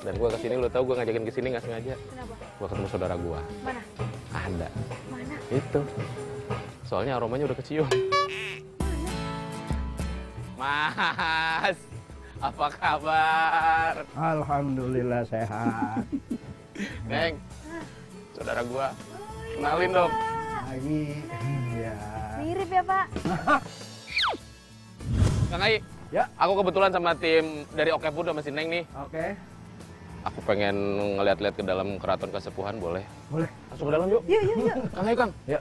Dan gue kesini, lo tau gue ngajakin kesini nggak sengaja. Kenapa? Gue ketemu saudara gue. Mana? Ada. Mana? Itu. Soalnya aromanya udah kecium. Mas, apa kabar? Alhamdulillah sehat. Neng, saudara gue. Kenalin dong. Lagi, ya. Mirip ya, Pak? Kang Ai, Ya. aku kebetulan sama tim dari Oke Food sama si Neng nih. Oke, Aku pengen ngeliat-liat ke dalam keraton Kasepuhan, boleh? boleh. Masuk ke dalam yuk. Yuk, yuk, yuk. Kang Ai, Kang. Ya.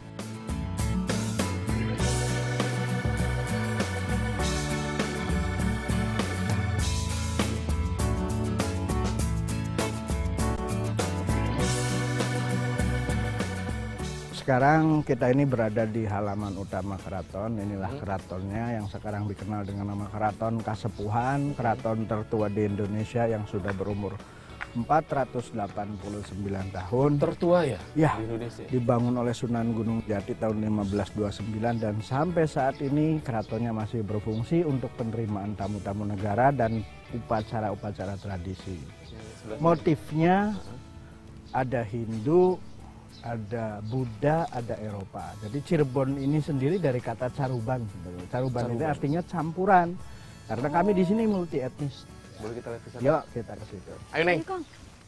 Sekarang kita ini berada di halaman utama keraton. Inilah keratonnya yang sekarang dikenal dengan nama Keraton Kasepuhan, keraton tertua di Indonesia yang sudah berumur 489 tahun. Tertua ya? Ya, Di Indonesia. dibangun oleh Sunan Gunung Jati tahun 1529 dan sampai saat ini keratonnya masih berfungsi untuk penerimaan tamu-tamu negara dan upacara-upacara tradisi. Motifnya ada Hindu, ada Buddha, ada Eropa. Jadi Cirebon ini sendiri dari kata caruban. Caruban ini artinya campuran. Karena kami di sini multi etnis. Boleh kita lihat ke sana? Yuk kita ke situ. Ayo, Neng. Ayo, Kang.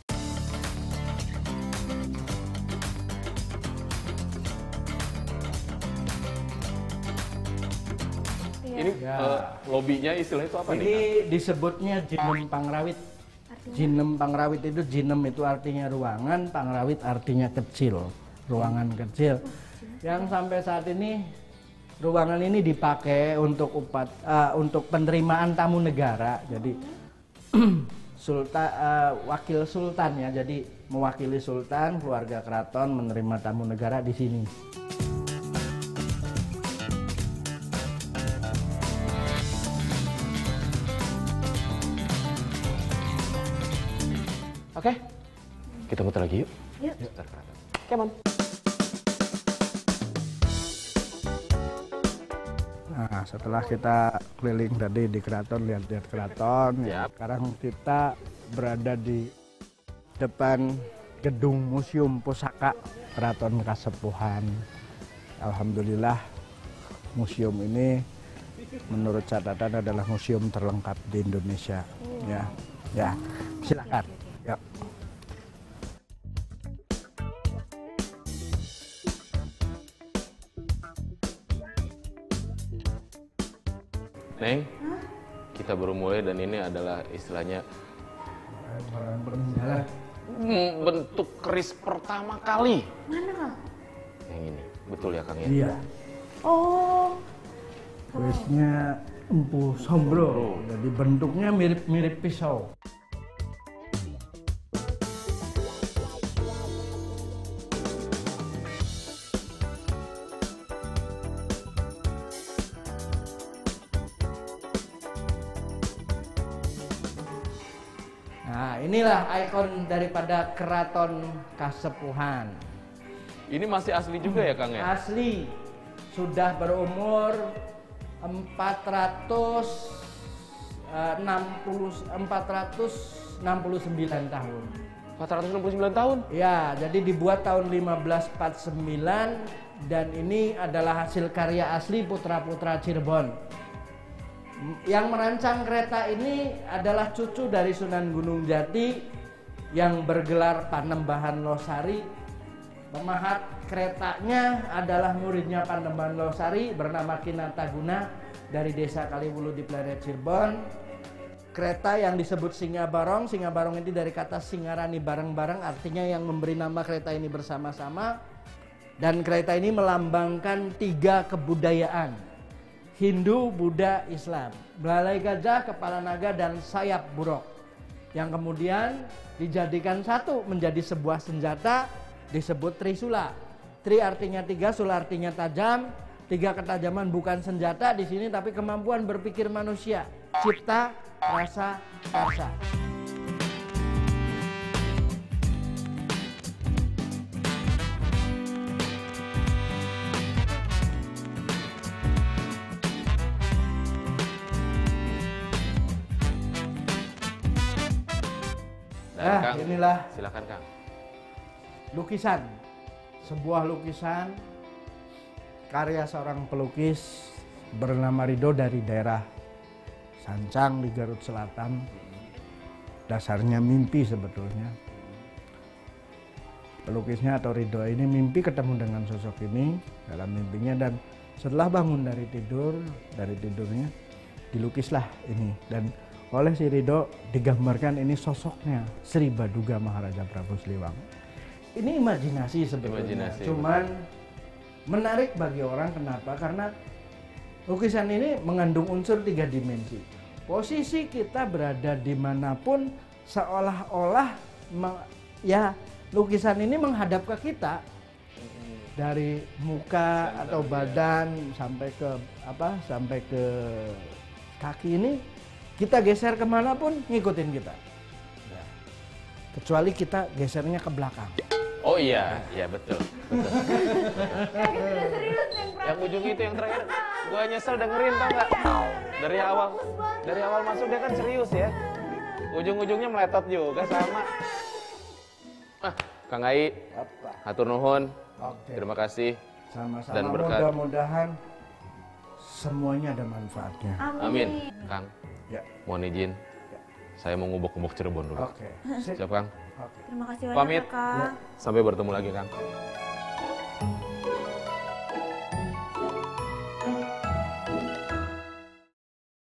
Iya. Ini Ya. lobinya istilahnya itu apa nih? Ini disebutnya Jinem Pangrawit. Artinya? Jinem Pangrawit itu jinem itu artinya ruangan, pangrawit artinya kecil, ruangan kecil. Yang sampai saat ini ruangan ini dipakai untuk untuk penerimaan tamu negara. Jadi sultan wakil sultan ya. Jadi mewakili sultan, keluarga keraton menerima tamu negara di sini. Oke. Kita muter lagi yuk. Yuk. Muter keraton. Come on. Nah, setelah kita keliling tadi di keraton, lihat-lihat keraton, ya, Yap. sekarang kita berada di depan gedung Museum Pusaka Keraton Kasepuhan. Alhamdulillah, museum ini menurut catatan adalah museum terlengkap di Indonesia. Ya, ya, silakan. Ya. Neng, kita baru mulai dan ini adalah istilahnya bentuk keris pertama kali. Mana, Kang? Yang ini, betul ya Kang ya? Iya. Oh. Kerisnya Empu Sombro. Jadi bentuknya mirip-mirip pisau. Nah, inilah ikon daripada Keraton Kasepuhan. Ini masih asli juga ya Kang ya? Asli, sudah berumur 469 tahun. 469 tahun? Ya, jadi dibuat tahun 1549 dan ini adalah hasil karya asli putra-putra Cirebon. Yang merancang kereta ini adalah cucu dari Sunan Gunung Jati yang bergelar Panembahan Losari. Pemahat keretanya adalah muridnya Panembahan Losari bernama Kinataguna dari desa Kaliwulu di Pleret Cirebon. Kereta yang disebut Singabarong, Singabarong ini dari kata Singarani bareng-bareng, artinya yang memberi nama kereta ini bersama-sama. Dan kereta ini melambangkan 3 kebudayaan: Hindu, Buddha, Islam. Belalai gajah, kepala naga, dan sayap buruk. Yang kemudian dijadikan satu menjadi sebuah senjata disebut Trisula. Tri artinya 3, Sula artinya tajam. 3 ketajaman bukan senjata di sini tapi kemampuan berpikir manusia. Cipta, rasa, karsa. Dan Kang, inilah silakan Kang. lukisan. Sebuah lukisan karya seorang pelukis bernama Ridho dari daerah Sancang di Garut Selatan. Dasarnya mimpi sebetulnya. Pelukisnya atau Ridho ini mimpi ketemu dengan sosok ini dalam mimpinya, dan setelah bangun dari tidurnya dilukislah ini, dan oleh si Ridho digambarkan ini sosoknya Sri Baduga Maharaja Prabu Siliwangi. Ini imajinasi sebetulnya, Imajinasi, cuman menarik bagi orang. Kenapa? Karena lukisan ini mengandung unsur 3 dimensi. Posisi kita berada dimanapun seolah-olah ya lukisan ini menghadap ke kita, dari muka atau badan sampai ke kaki ini kita geser kemanapun ngikutin kita. Ya. Kecuali kita gesernya ke belakang. Oh iya, iya betul. Serius yang Yang ujung itu yang terakhir, gua nyesel dengerin tau nggak? Dari awal masuk dia kan serius ya. Ujung-ujungnya meletot juga sama. Kang Ai, hatur nuhun. Oke. Terima kasih. Sama-sama. Dan berkat. Mudah-mudahan semuanya ada manfaatnya. Amin. Kang, Ya. mohon izin. Saya mau ngubek-ngubek Cirebon dulu. Oke. Sip. Siap Kang? Oke. Terima kasih banyak Pamit. ya, Kak. Ya. Sampai bertemu lagi Kang.